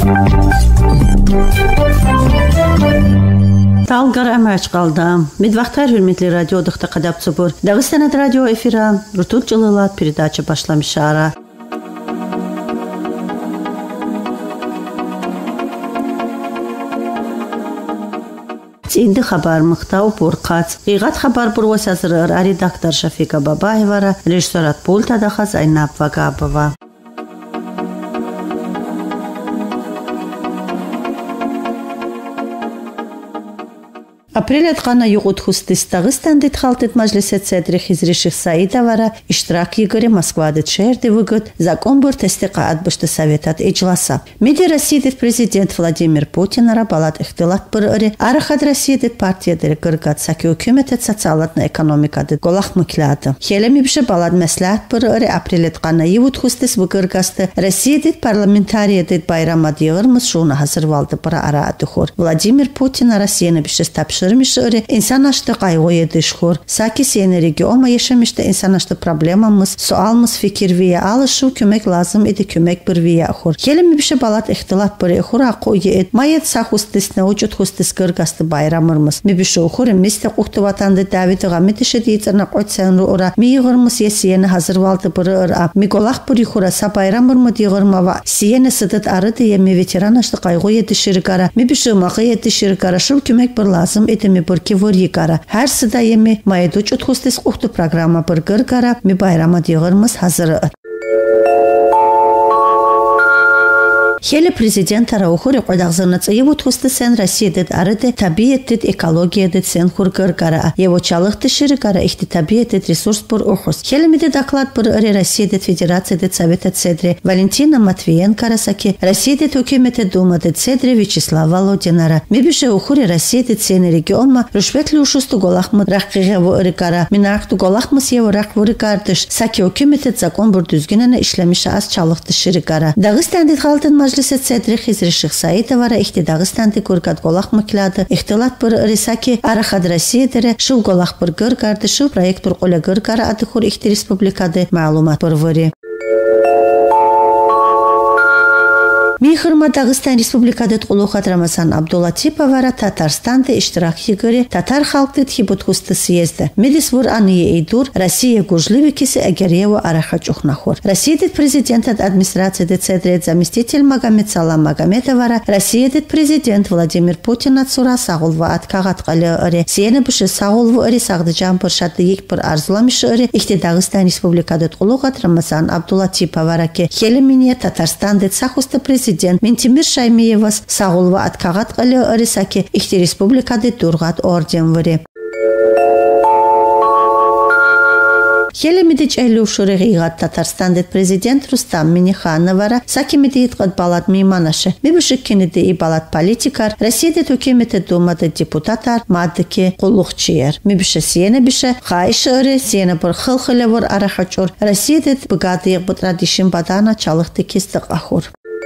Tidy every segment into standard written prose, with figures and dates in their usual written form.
Talgar əməç qaldı. Medvaxtar hürmetli radyo dıqta qadab çubur. Dağıstanat radyo efira Rutut Cılılat передача başlamışara. Indi xabar mıxtav burqaç. Qiğat xabar burwas azrır redaktor Şafika Babayeva, rejissorat pultada Zaynab Vagabova. Апрель атқана юғыт хустис Дағыстандит халтит мажлисет седри Хизри Шихсаидовара иштирак игори Москвадит шерди выгод закон бур тестиқаат бушты советат иджласа. Меди Россиядит президент Владимир Путинара балат ихтилат бұрыри арахад Россиядит партиядыр гыргат саки үкіметет социалатна экономикадит голах мыкляды. Хелеми бише балат мәсләт бұрыри апрель атқана юғыт хустис выгыргасты Россиядит парламентариядит байрамад йығырмыз шуна хазырвалды бұра ара адыхор. Владимир Путина Россияны бише стапшы Мишори инсан ашты кайгы дышхор саки сені региона yaşamıştı insan ашты проблемамыз суалмыз fikir вия алышу көмек lazım idi көмек bir via хор келими бише балат ихтилат bir хора кое майет сахустис научут хустис кыргасты байрамырмыз ми бише хор мисте кухты ватанды Давид гамитише дейцна кочсан ора ми йгырмыз есени hazırvaldı bir ми голах bir хора са байрамырмы дийгырмава сиени сыдыт арыды еми ветеран ашты кайгы дышыргара ми бише макы дышыргара шу көмек bir lazım Этими бурки ворикара. Her sıdayemi maydu çutkustis kuhtu programa bir gırgara mi bayrama diyorumuz hazır. Хеле президент Раухури қойдағзырны цайывут хусты сен Россиядет арыды табиеттет экологиядет сен хургыргара. Его чалықты шырыгара ихти табиеттет ресурс бұр ұхус. Хелемеде доклад бұр ұры Россиядет Федерациядет Советет Седри Валентина Матвиенкара саки Россиядет Өкеметет Думадет Седри Вячеслав Володинара. Мебише Ухури Россиядет сені регионма рушветлі ушусты голахмы раққиға вұрыгара. Минарақту голахмыс ево рақ вұрыгардыш. Саки Өкеметет закон бұр дүзгінені ішлеміші аз чалықты шырыгара. Дағыстандет қалтын Majliset Sedri Хизри Шихсаидовара ихти Дагыстанды гургат голах мыклады. Ихтилат бір рисаки арахад Россиядere шул голах бір гыргарды шул проект бір қола гыргара адыхур ихти республикады маалумат бір вори. Михырма Дагыстан Республикадет Улухат Рамасан Абдулатиповара Татарстанды иштирак йгыри татар халктыт хибутхусты съезді. Медисвур аныя идур Россия гужливикиси эгерево араха чухнахур. Россиядет президентат администрациядет седрет заместитель Магомед Салам Магомедовара Россиядет президент Владимир Путин атсура сағулва аткағат қалы ыры. Сені бүші сағулва ыры сағдыжан пыршаты ек бір арзуламышы ыры. Ихти Дагыстан Республикадет Улухат Рамасан Абдулатиповара ке хелемине Татарстандет сахусты президент Ментимир Шаймиевас сағулва аткағат қалы ыры саки ихти республикадет дурғат орден выры. Хелемидич Элюшури Гигат Татарстандет президент Рустам Минихановара сакимидит гад балат мейманашы. Мебушиккенеде и балат политикар Россиядет Өкеметет Думады депутатар мадыки куллукчиер. Мебуше сиене бише хайшыры сиене бір хылхылы вор арахачур. Россиядет быгадыйық бутрадишин бадана чалықты кестік ахур.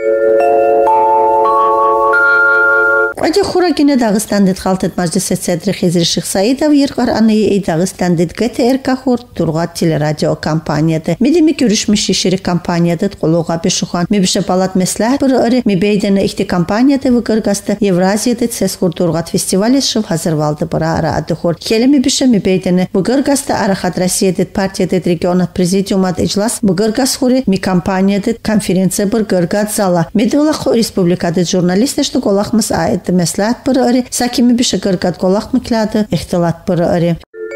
Ади хурагине Дагыстандет халтет Majliset Sedri Хизри Шихсаидов йыргар аныя Дагыстандет ГТРК хур тургат телерадио компанияды. Медими көрүшмүш шишири компанияды колуга бешухан. Мебише балат меслах бір ыры мебейдені ихти компанияды выгыргасты Евразияды цес хур тургат фестивали шыв hazırvaldı бұра ара адыхур. Хелеми бише мебейдені выгыргасты арахат Россиядет партиядет регионат президиумат иджлас выгыргас хури ми компанияды конференция бір гыргат зала. Медулах республикадет журналисты што голахмыз айты Меслат бір ұры, сакими бише гыргат голах мыклады, ихтилат бір ұры.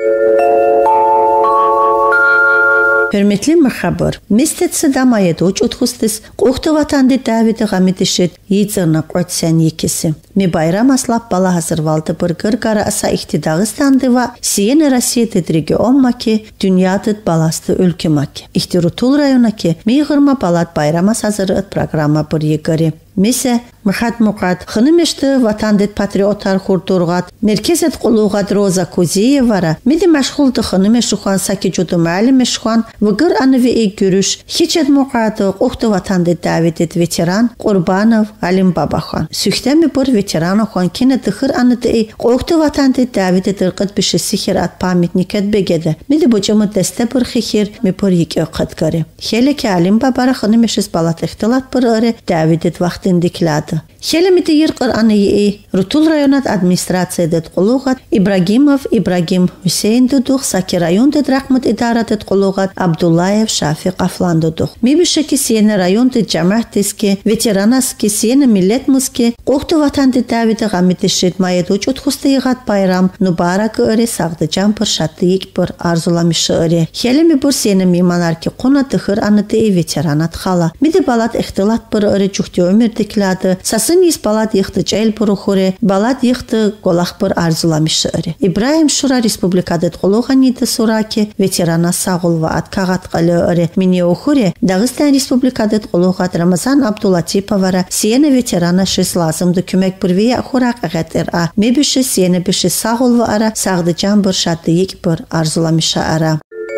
Hürmetli mıxabır, mestetsi damayet uç utxustis, qoğtu vatandı Davide Gamidişit, yidzırnı qoçsen yekisi. Mi bayram aslap bala hazırvaldı bir gırgara asa ihti Dağıstandı va siyeni Россиядет регион ki, dünyadıt balastı ülke maki. İhti Rutul rayona ki, mi gırma balat bayramas hazırıt programa bir yegari. Mise Махат Мукат хынымешты ватандет патриоттар хурдургат меркезет кулугат Роза Кузиевара миди машгулды хынымеш ухан саки жуду малимеш ухан вгыр аныве эй görüş хичет Мукат ухты ватандет Давидет ветеран Курбанов Алим Бабахан сүхтеми бір ветеран ухан кине дыхыр аныды эй ухты ватандет Давидет ыркыт биши сихират памятникет бегеде миди бочамы десте бір хихир ми бір еке қыткары хелеке Алим Бабара хынымешіз балат ихтилат бір ыры Давидет вақты динdikladi. Хелемите йырқыр ании Рутул районат администрация дед қолуғат Ибрагимов Ибрагим Хусейн дудух, Саки район дед рахмат идара дед қолуғат Абдуллаев Шафиқ Афлан дудух. Мибишеки сиене район дед джамахтиске, ветеранаске, сиене милетмуске, қоқты ватан дед Давиды ғамитешет майет учут хустайғат байрам, нубарак öre сағды жампыр шаттыйк бір арзуламышы öre. Хелеми бір сиене миманарке қона тыхыр аныты ветеранат қала. Миде балат ихтилат бір öre чухте өмірдеклады, Сын испалат йыхты чайл пурухуре, балат йыхты голах пыр арзуламышы öre. Ибраим Шура республикадет қолуғаниды сураке ветерана сағылва аткағат қалы öre. Мине ухуре Дағыстан республикадет қолуғат Рамазан Абдулатиповара сиене ветерана шес лазымды күмек бірвея хурақ ағатыр а. Мебіші сиене біші сағылва ара, сағды жан бір шатты ек бір арзуламышы ара.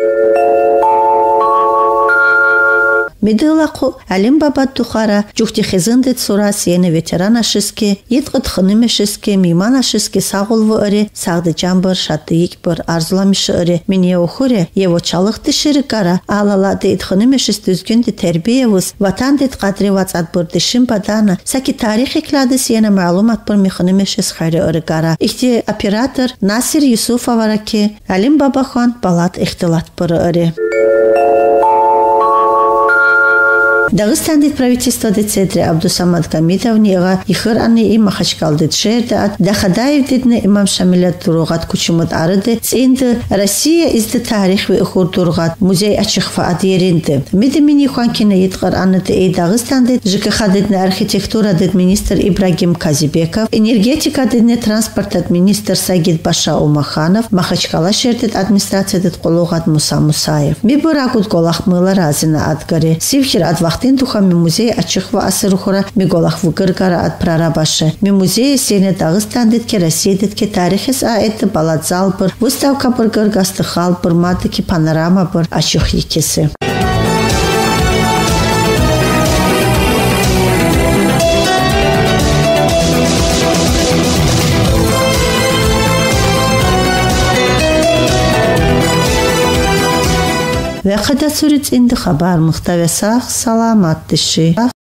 Медылақу Алим Баба Тухара жүхті хезіндет сура сиене ветерана шыске, етқыт хыныме шыске, мимана шыске сағылвы öre, сағды жамбыр шатты ек бір арзуламышы öre. Мене ухуре, ево чалықты шырыкара, алала дейт хыныме шыс дүзгінді тәрбиевіз, ватан дейт қадри вацат бір дышын бадана, саки тарих еклады сиене мәлумат бір мехыныме шыс хайры öre гара. Ихти оператор Насир Юсуфовараке, Алим Баба хан балат ихтилат бір öre. Дагыстандит правительство децедре Абдусамад Камидовнига ихыр ани Махачкалдит шердат Дахадаев дидне имам Шамилят тургат кучумат арыды цинды Россия изды тарих ве ухур тургат музей ачыхфа адьеринды. Мидемини хуанкине йитгар аныды эй Дагыстандит ЖКХ дидне архитектура дид министр Ибрагим Казибеков, энергетика дидне транспорт министр Сагид Баша Умаханов, Махачкала шердит администрация дид қолугат Муса Мусаев. Мибурагут голахмыла разина адгари. Сивхир адвахт Туха ми музей ачыхва асырухура ми голах вугыргара ат прарабашы. Ми музей сене Дагыстан детке, Россия детке тарихис аэты балат зал бір, выставка бір гыргасты хал бір, мадыки панорама бір ачых екесі. Ve kadar süreç indi haber muhtevesah salamat dişi.